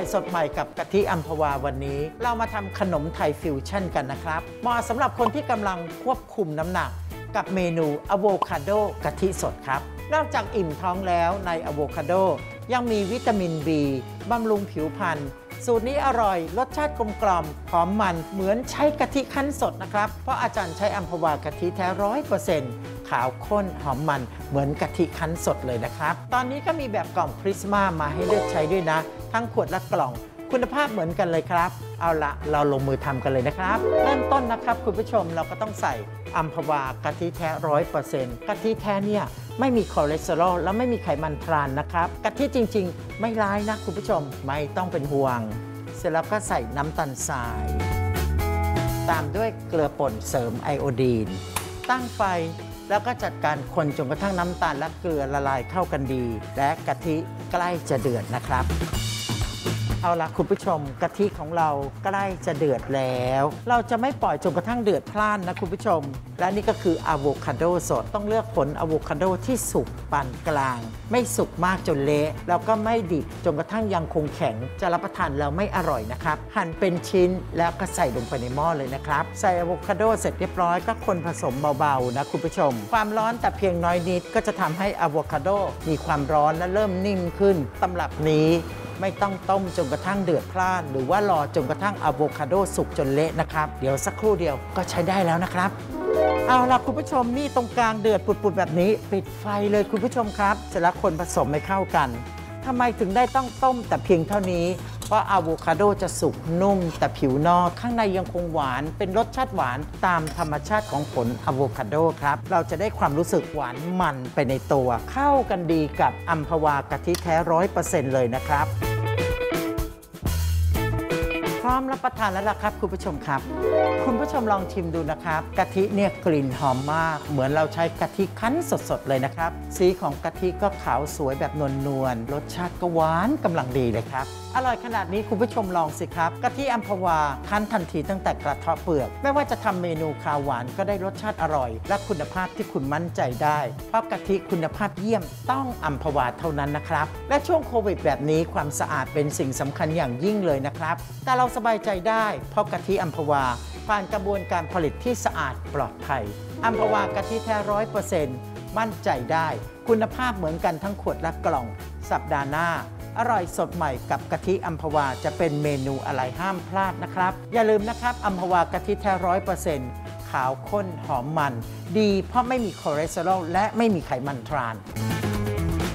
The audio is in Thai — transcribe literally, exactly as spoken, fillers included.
สดใหม่กับกะทิอัมพวาวันนี้เรามาทำขนมไทยฟิวชั่นกันนะครับเหมาะสำหรับคนที่กำลังควบคุมน้ำหนักกับเมนูอะโวคาโดกะทิสดครับนอกจากอิ่มท้องแล้วในอะโวคาโดยังมีวิตามิน บี บำรุงผิวพรรณสูตรนี้อร่อยรสชาติกลมกล่อมหอมมันเหมือนใช้กะทิคั้นสดนะครับเพราะอาจารย์ใช้อัมพวากะทิแท้ร้อยเปอร์เซ็นต์ขาวข้นหอมมันเหมือนกะทิคั้นสดเลยนะครับตอนนี้ก็มีแบบกล่องพริสมามาให้เลือกใช้ด้วยนะทั้งขวดและกล่องคุณภาพเหมือนกันเลยครับเอาละเราลงมือทำกันเลยนะครับเริ่มต้นนะครับคุณผู้ชมเราก็ต้องใส่อัมพวากะทิแท้ร้อยเปอร์เซ็นต์กะทิแท้เนี่ยไม่มีคอเลสเตอรอลและไม่มีไขมันทรานนะครับกะทิจริงๆไม่ร้ายนะคุณผู้ชมไม่ต้องเป็นห่วงเสร็จแล้วก็ใส่น้ำตาลทรายตามด้วยเกลือป่นเสริมไอโอดีนตั้งไฟแล้วก็จัดการคนจนกระทั่งน้ำตาลและเกลือละลายเข้ากันดีและกะทิใกล้จะเดือดนะครับเอาละคุณผู้ชมกะทิของเราใกล้จะเดือดแล้วเราจะไม่ปล่อยจนกระทั่งเดือดพล่านนะคุณผู้ชมและนี่ก็คืออะโวคาโดสดต้องเลือกผลอะโวคาโดที่สุกปานกลางไม่สุกมากจนเละแล้วก็ไม่ดิบจนกระทั่งยังคงแข็งจะรับประทานแล้วไม่อร่อยนะครับหั่นเป็นชิ้นแล้วก็ใส่ลงไปในหม้อเลยนะครับใส่อะโวคาโดเสร็จเรียบร้อยก็คนผสมเบาๆนะคุณผู้ชมความร้อนแต่เพียงน้อยนิดก็จะทำให้อะโวคาโดมีความร้อนและเริ่มนิ่มขึ้นตำรับนี้ไม่ต้องต้มจนกระทั่งเดือดพล่านหรือว่ารอจนกระทั่งอะโวคาโดสุกจนเละนะครับเดี๋ยวสักครู่เดียวก็ใช้ได้แล้วนะครับเอาล่ะคุณผู้ชมนี่ตรงกลางเดือดปุดๆแบบนี้ปิดไฟเลยคุณผู้ชมครับเสร็จแล้วคนผสมให้เข้ากันทำไมถึงได้ต้องต้มแต่เพียงเท่านี้เพราะอะโวคาโดจะสุกนุ่มแต่ผิวนอกข้างในยังคงหวานเป็นรสชาติหวานตามธรรมชาติของผลอะโวคาโดครับเราจะได้ความรู้สึกหวานมันไปในตัวเข้ากันดีกับอัมพวากะทิแท้ร้อยเปอร์เซ็นต์เลยนะครับพร้อมรับประทานแล้วล่ะครับคุณผู้ชมครับคุณผู้ชมลองชิมดูนะครับกะทิเนี่ยกลิ่นหอมมากเหมือนเราใช้กะทิคั้นสดๆเลยนะครับสีของกะทิก็ขาวสวยแบบนวลๆรสชาติก็หวานกำลังดีเลยครับอร่อยขนาดนี้คุณผู้ชมลองสิครับกะทิอัมพวาคั้นทันทีตั้งแต่กระเทาะเปลือกไม่ว่าจะทำเมนูคาวหวานก็ได้รสชาติอร่อยและคุณภาพที่คุณมั่นใจได้เพราะกะทิคุณภาพเยี่ยมต้องอัมพวาเท่านั้นนะครับและช่วงโควิดแบบนี้ความสะอาดเป็นสิ่งสำคัญอย่างยิ่งเลยนะครับแต่เราสบายใจได้เพราะกะทิอัมพวาผ่านกระบวนการผลิตที่สะอาดปลอดภัยอัมพวากะทิแท้ร้อยเปอร์เซ็นต์มั่นใจได้คุณภาพเหมือนกันทั้งขวดและกล่องสัปดาห์หน้าอร่อยสดใหม่กับกะทิอัมพวาจะเป็นเมนูอะไรห้ามพลาดนะครับอย่าลืมนะครับอัมพวากะทิแท้ร้อยเปอร์เซ็นต์ขาวข้นหอมมันดีเพราะไม่มีคอเลสเตอรอลและไม่มีไขมันทราน